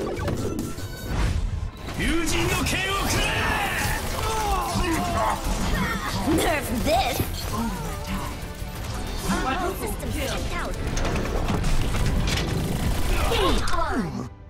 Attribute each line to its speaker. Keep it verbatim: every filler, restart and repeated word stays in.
Speaker 1: Nerf this! All systems checked out. Game on!